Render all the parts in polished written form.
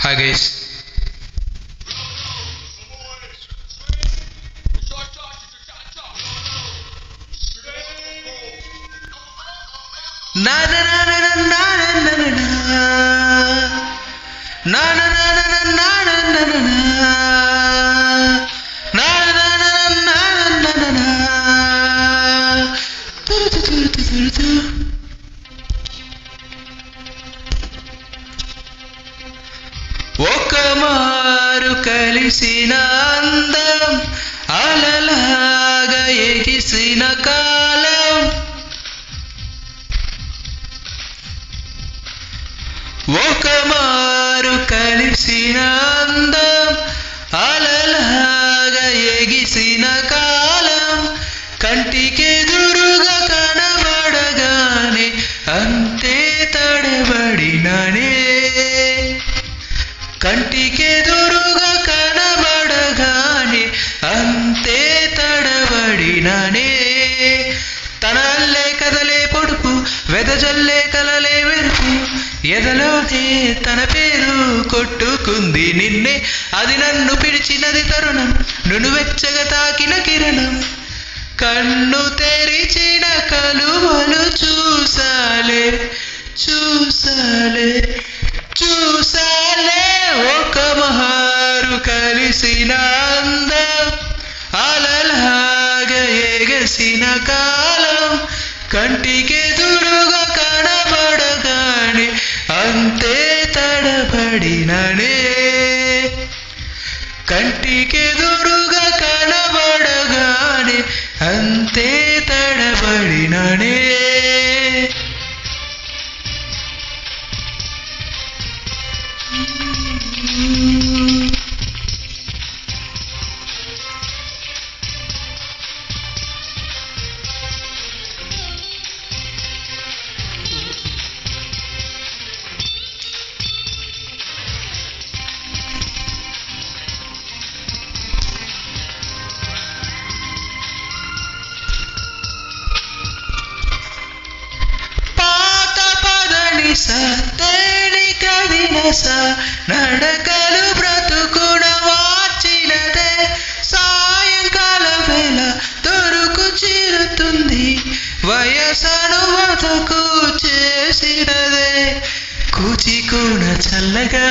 Hi guys. Na na na na na na na na na na na na na na na na na na ఒక మారు కలిసిన అందం అలలాగా ఎగిసిన కాలం ఒక మారు కలిసిన అందం అలలాగా ఎగిసిన కాలం కంటికెదురుగా కనబడగానే అంతే తడబడిననే కంటికెదురుగా కనబడగానే అంతే తడబడిననే తనల్లే కదలే పొడుపు వెదజల్లే కలలే వెరుపు ఎదలోనే తన పేరు కొట్టుకుంది నిన్నే అది నన్ను పిలిచినది తరుణం నును వెచ్చగా తాకిన కిరణం కన్ను తెరిచిన కలువలు చూసాలే చూసాలే చూసాలే ఒక మారు కలిసిన అందం అలలాగా ఎగసిన కాలం కంటికెదురుగా కనబడగానే అంతే తడబడిననే కంటికెదురుగా కనబడగానే అంతే తడబడిననే నడకలు బ్రతుకున మార్చినదే సాయంకాలం వేళ దొరుకు చిరుతుంది వయసను బతుకు చేసినదే కూచికూన చల్లగా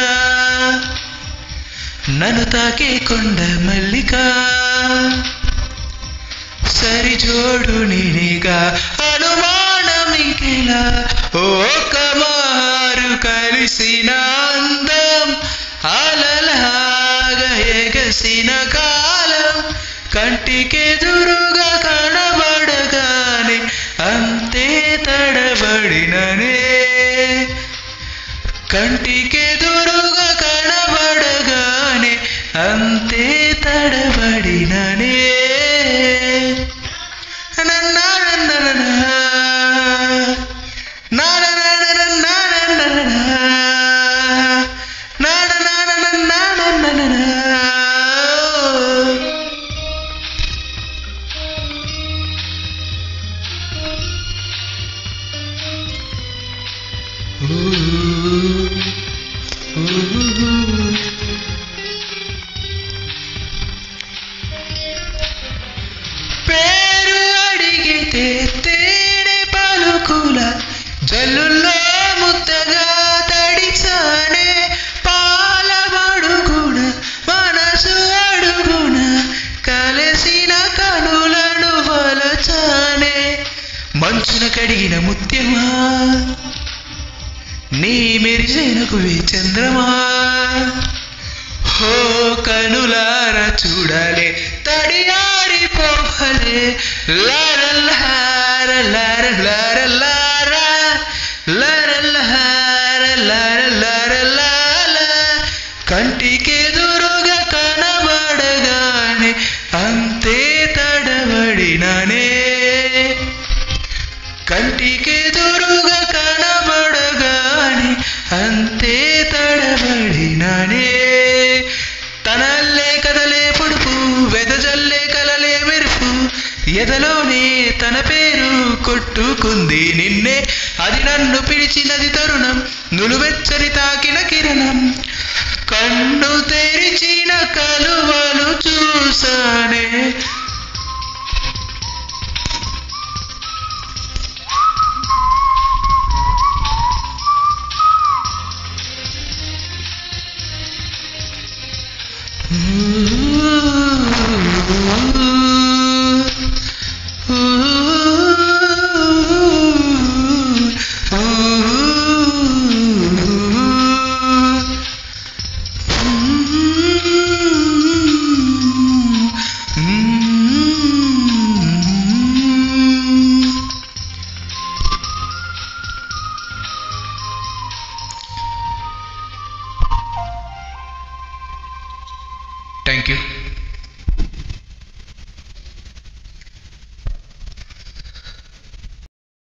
నన్ను తాకే కొండ మల్లిక సరిజోడు నేనేగా అనుమానం ఇంకెలా ఒక మారు కలిసిన అందం అలలాగా ఎగసిన కాలం కంటికెదురుగా కనబడగానే అంతే తడబడిననే కంటికెదురుగా కనబడగానే అంతే తడబడిననే పేరు అడిగితే తేనె పలుకుల జల్లుల్లో ముద్దగా తడిచానే పాలబడుగున మనసు అడుగున కలిసిన కనులను వలచానే మంచున కడిగిన ముత్యమా నీ మెరిసేనకు చంద్రమా హో కనులార చూడాలే తడియారిపోవలే లారల్లార లారల్లార లారల్లార లారల్లార కంటికెదురుగా కనబడగానే అంతే తడబడిననే కంటికెదురుగా కనబడగానే అంతే తడబడిననే తనల్లే కదలే పొడుపు వెదజల్లే కలలే మెరుపు ఎదలోనే తన పేరు కొట్టుకుంది నిన్నే అది నన్ను పిలిచినది తరుణం నులువెచ్చని తాకిన కిరణం చూసానే